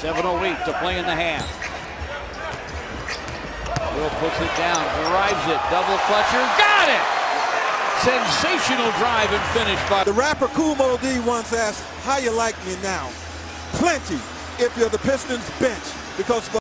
7:08 to play in the half. Will puts it down, drives it, double clutcher, got it! Sensational drive and finish by the rapper Kool Moe Dee once asked, "How you like me now?" Plenty if you're the Pistons bench, because